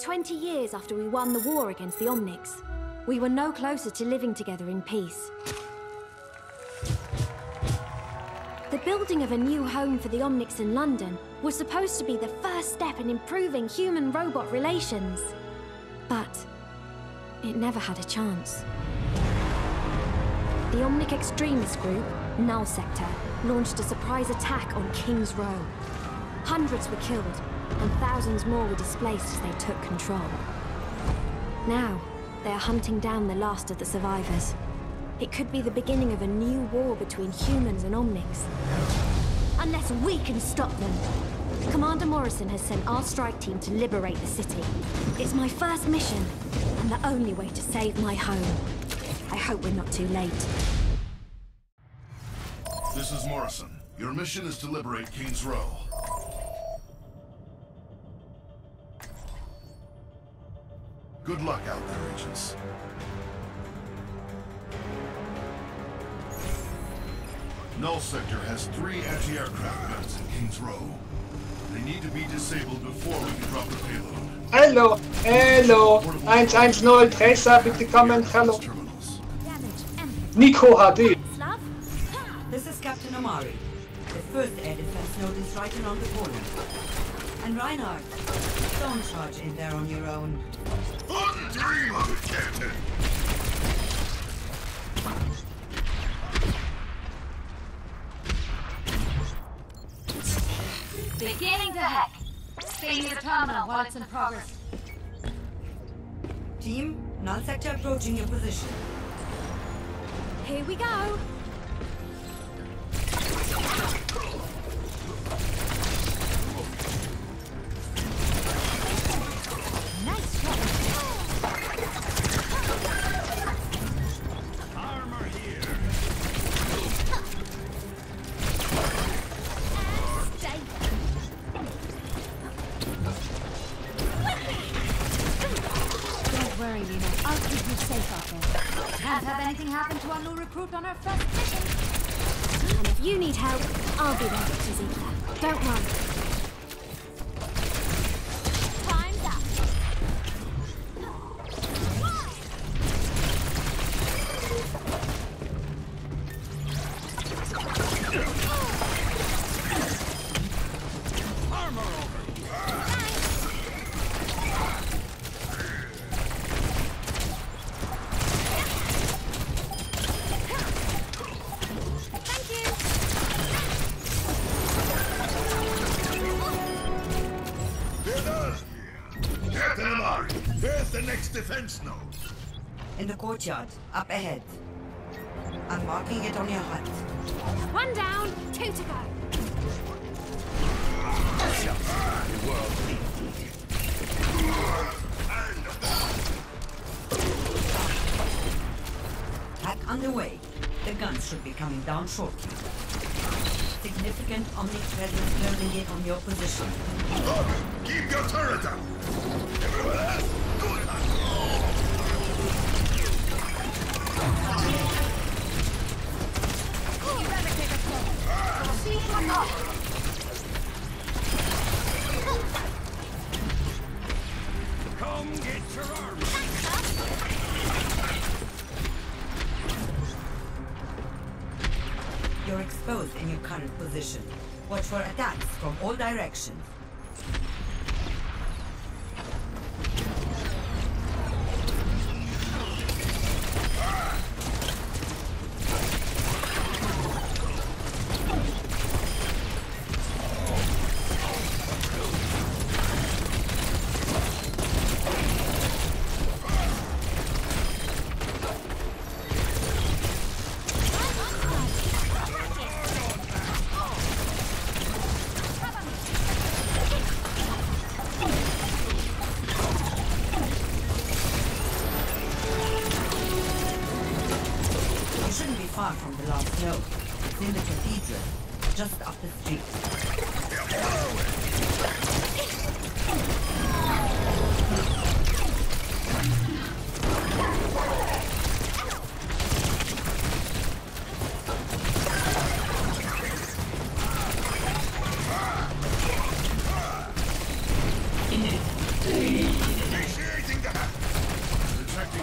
20 years after we won the war against the Omnics, we were no closer to living together in peace. The building of a new home for the Omnics in London was supposed to be the first step in improving human-robot relations. But it never had a chance. The Omnic extremist group, Null Sector, launched a surprise attack on King's Row. Hundreds were killed, and thousands more were displaced as they took control. Now, they are hunting down the last of the survivors. It could be the beginning of a new war between humans and Omnics. Unless we can stop them. Commander Morrison has sent our strike team to liberate the city. It's my first mission, and the only way to save my home. I hope we're not too late. This is Morrison. Your mission is to liberate King's Row. Good luck out there, agents. Null Sector has 3 anti-aircraft guns in King's Row. They need to be disabled before we can drop the payload. Hallo, hallo. 110, Tracer, bitte kommen, hallo. NicoHD. This is Captain Omari. The first air defense node is right around the corner. And Reinhardt, don't charge in there on your own. Wouldn't dream of it, Captain! Beginning to hack. Stay near the terminal while it's in progress. Team, Null Sector approaching your position. Here we go! Nice shot. Armor here! Don't worry, Lena. I'll keep you safe out there. Can't have anything happen to our new recruit on our first mission. And if you need help, I'll be there, Dr. Ziegler. Don't run. Time's up. Armor over! Where's the next defense node? In the courtyard, up ahead. I'm marking it on your HUD. 1 down, 2 to go. Hack underway. The guns should be coming down shortly. Significant Omnic presence closing in on your position. Look! Keep your turret up! Everyone else, do it! Come get your arms! You're exposed in your current position. Watch for attacks from all directions. Far from the last node. It's in the cathedral, just up the street.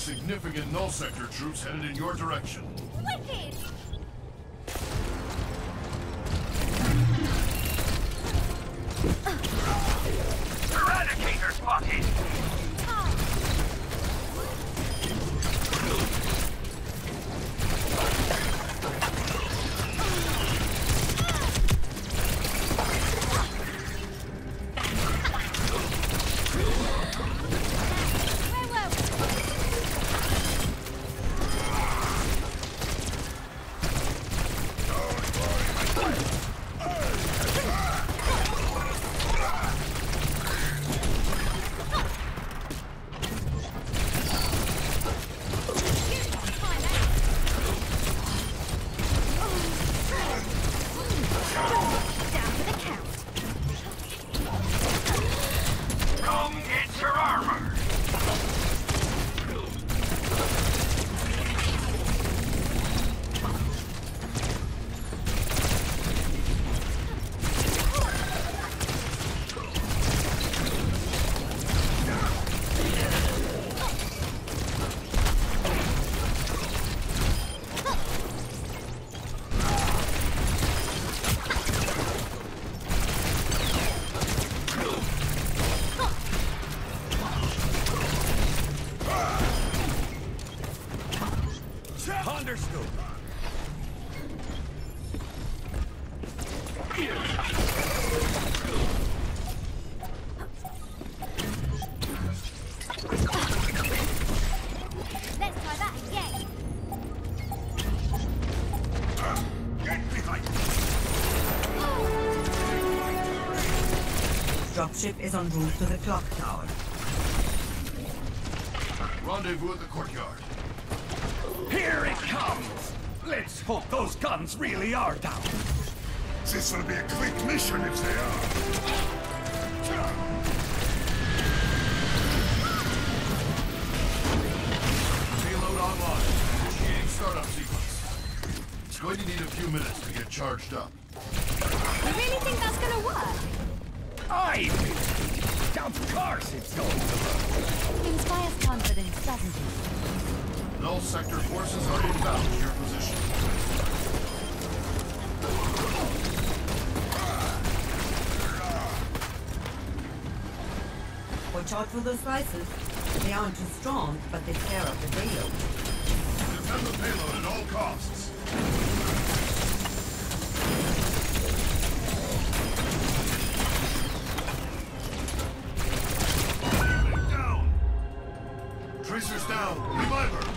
significant null sector troops headed in your direction. Wicked! Eradicator spotted! Understood. Let's try that again. Get behind! Dropship is en route to the clock tower. Rendezvous at the courtyard. Here it comes! Let's hope those guns really are down. This will be a quick mission if they are. Payload online. Initiating startup sequence. It's going to need a few minutes to get charged up. You really think that's gonna work? Of course it's going to work. Inspires confidence, doesn't it? Null sector forces are inbound to your position. Watch out for those slices. They aren't too strong, but they tear up the payload. Defend the payload at all costs. Down! Tracer's down. Revive her!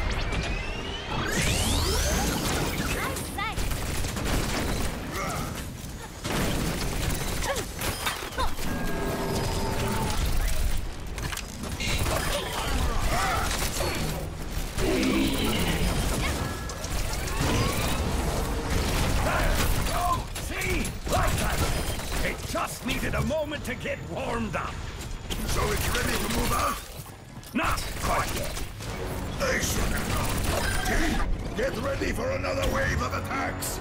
Just needed a moment to get warmed up. So it's ready to move out? Not quite yet. They should have known. Team, get ready for another wave of attacks!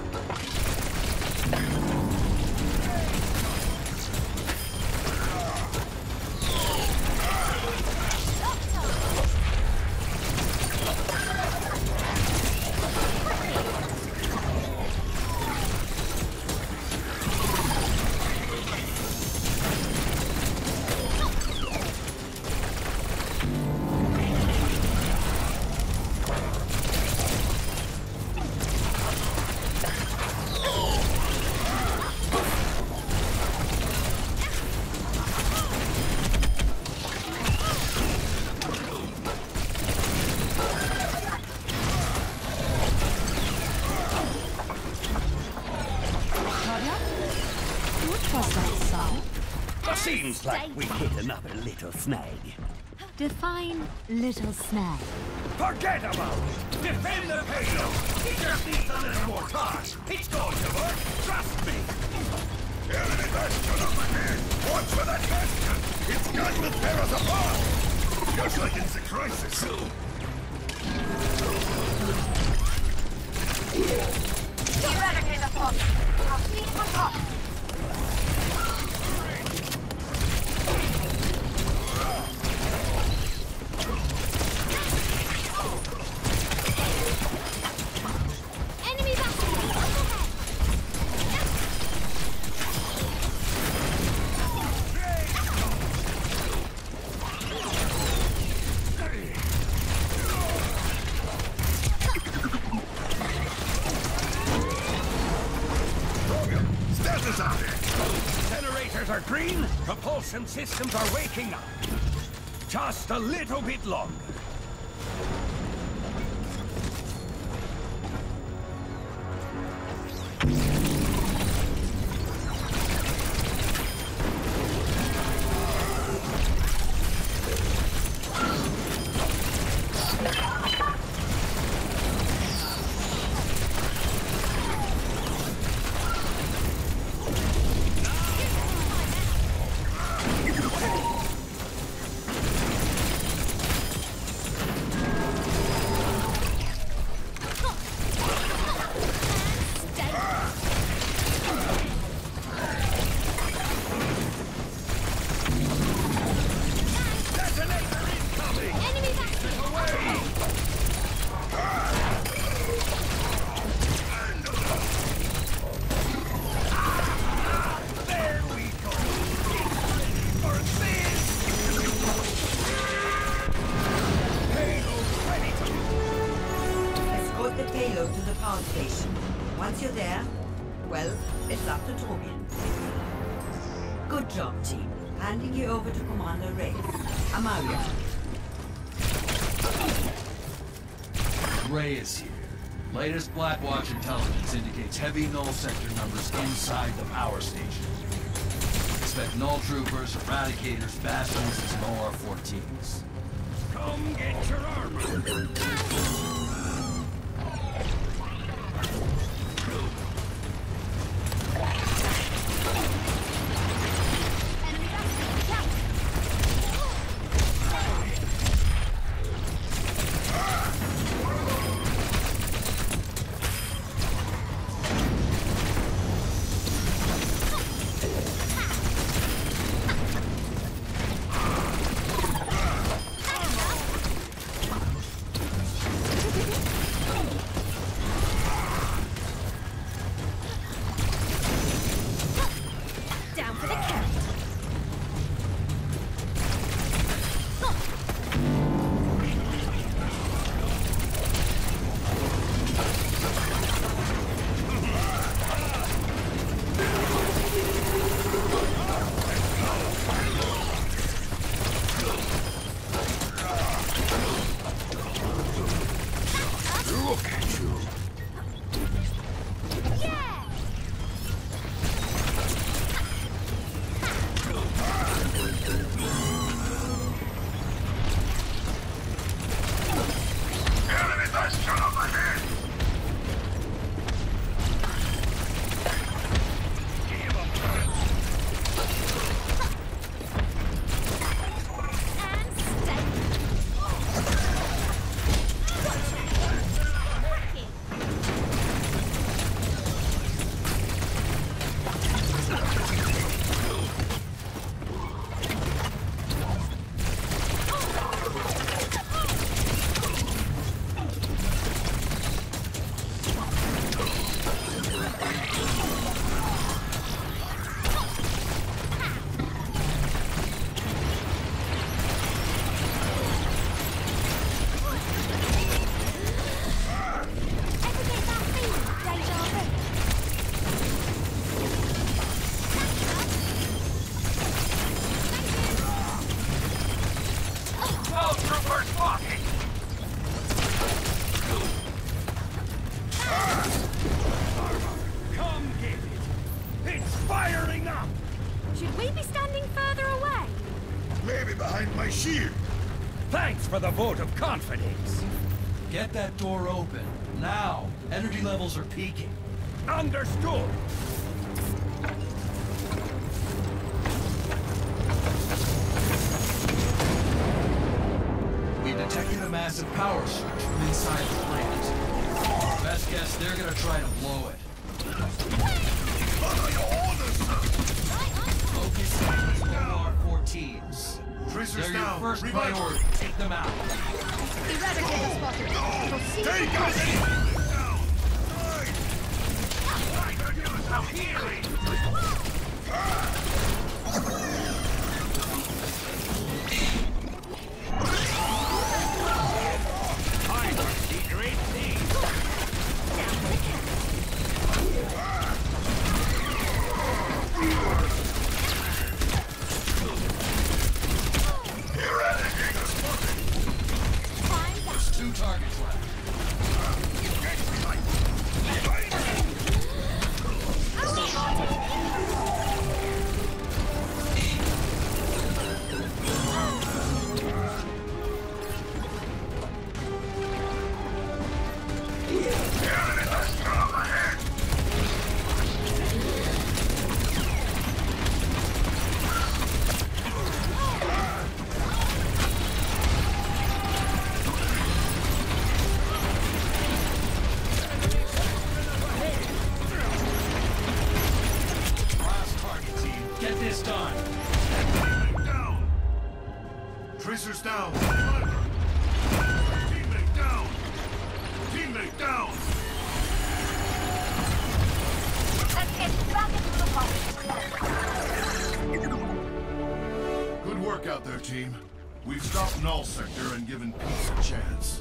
Seems like we hit another little snag. Define little snag. Forget about it! Defend the payload! It just needs a little more time! It's going to work! Trust me! Enemy bastion up ahead! Watch for that bastion! It's got to tear us apart! Just like it's a crisis! Eradicate the plot! I'll see you on top! Fine! Propulsion systems are waking up. Just a little bit longer. Once you're there, well, it's up to Torbjorn. Good job, team. Handing you over to Commander Ray. Amaria. Ray is here. Latest Blackwatch intelligence indicates heavy null sector numbers inside the power station. Expect null troopers, eradicators, bastions, and OR-14s. Come get your armor! Thanks for the vote of confidence. Get that door open. Now. Energy levels are peaking. Understood. We've detected a massive power surge from inside the plant. Best guess they're gonna try to blow it. Focus on these OR-14s. They're your first priority. Take them out. Eradicator spotted. Proceed to Take us! Down! I could use some healing! I must see great things! down for the count. Tracers down. Teammate down. Teammate down. Let's get back into the fight. Good work out there, team. We've stopped Null Sector and given peace a chance.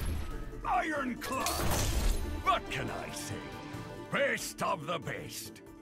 Ironclad! What can I say? Best of the best.